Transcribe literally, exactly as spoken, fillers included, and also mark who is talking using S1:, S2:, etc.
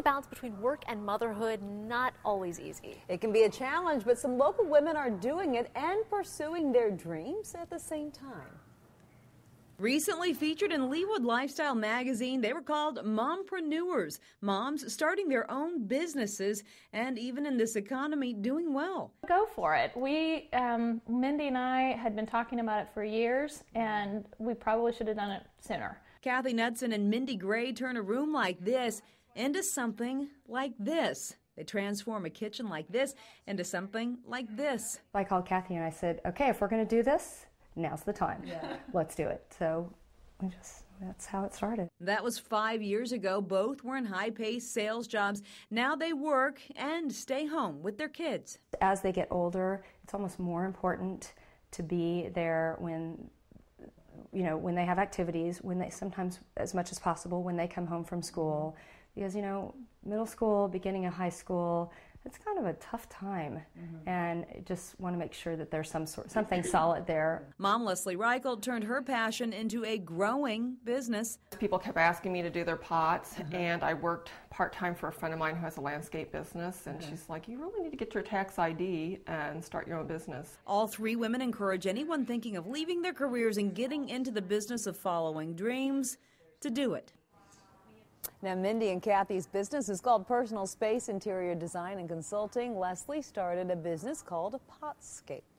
S1: balance between work and motherhood, not always easy.
S2: It can be a challenge, but some local women are doing it and pursuing their dreams at the same time.
S3: Recently featured in Leawood Lifestyle magazine, they were called mompreneurs, moms starting their own businesses and even in this economy doing well.
S4: Go for it. We, um, Mindy and I had been talking about it for years, and we probably should have done it sooner.
S3: Kathy Knudsen and Mindy Gray turn a room like this into something like this. They transform a kitchen like this into something like this.
S5: I called Kathy and I said, okay, if we're going to do this, now's the time. Yeah. Let's do it. So we just, that's how it started.
S3: That was five years ago. Both were in high-paced sales jobs. Now they work and stay home with their kids.
S5: As they get older, it's almost more important to be there when, you know, when they have activities, when they sometimes, as much as possible, when they come home from school. Because, you know, middle school, beginning of high school, it's kind of a tough time, mm-hmm. and just want to make sure that there's some sort, something solid there.
S3: Mom Leslie Reichelt turned her passion into a growing business.
S6: People kept asking me to do their pots, mm-hmm. and I worked part-time for a friend of mine who has a landscape business, and mm-hmm. she's like, you really need to get your tax I D and start your own business.
S3: All three women encourage anyone thinking of leaving their careers and getting into the business of following dreams to do it.
S2: Now, Mindy and Kathy's business is called Personal Space Interior Design and Consulting. Leslie started a business called Potscape.